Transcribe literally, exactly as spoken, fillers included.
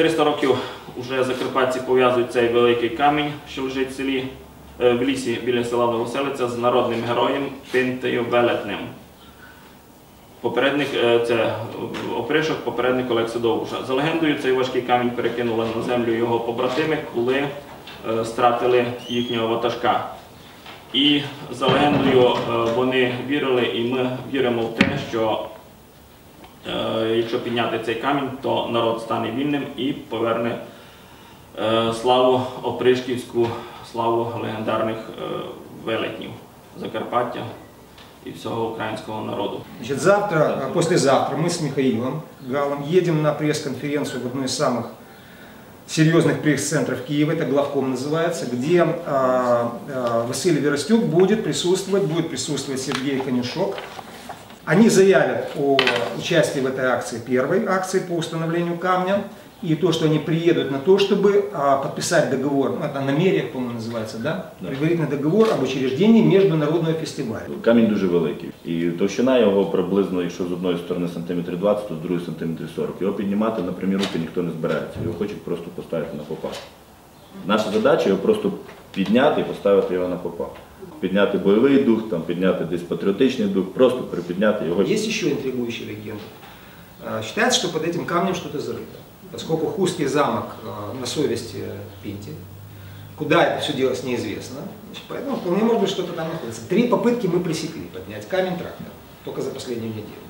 триста років вже закарпатці пов'язують цей великий камінь, що лежить в селі, в лісі біля села Новоселиця, з народним героєм Пинтею Велетнем. Попередник, це опришок, попередник Олекси Довбуша. За легендою, цей важкий камінь перекинули на землю його побратими, коли стратили їхнього ватажка. І за легендою вони вірили, і ми віримо в те, що якщо підняти цей камінь, то народ стане вільним і поверне славу опришківську, славу легендарних велетнів Закарпаття и всего украинского народу. Значит, завтра, послезавтра мы с Михаилом Галом едем на пресс-конференцию в одной из самых серьезных пресс-центров Киева, это главком называется, где а, а, Василий Веростюк будет присутствовать, будет присутствовать Сергей Конюшок. Они заявят о участии в этой акции, первой акции по установлению камня, и то, что они приедут на то, чтобы а, подписать договор, ну, это намерение, по-моему, называется, да? Да. Предварительный договор об учреждении международного фестивалю. Камінь дуже великий, і товщина його приблизно, якщо з одної сторони сантиметрів двадцять, то з другої сантиметрів сорок. Його піднімати на прямі руки ніхто не збирається, його хочуть просто поставити на попа. Наша задача його просто підняти і поставити його на попа. Підняти бойовий дух, там, підняти десь патріотичний дух, просто припідняти його. Есть еще интригующая легенда. Считается, что под этим камнем что-то зарыто. Поскольку Хустский замок на совести Пинти, куда это все делось неизвестно, значит, поэтому вполне может быть что-то там находится. Три попытки мы пресекли поднять камень трактора, только за последнюю неделю.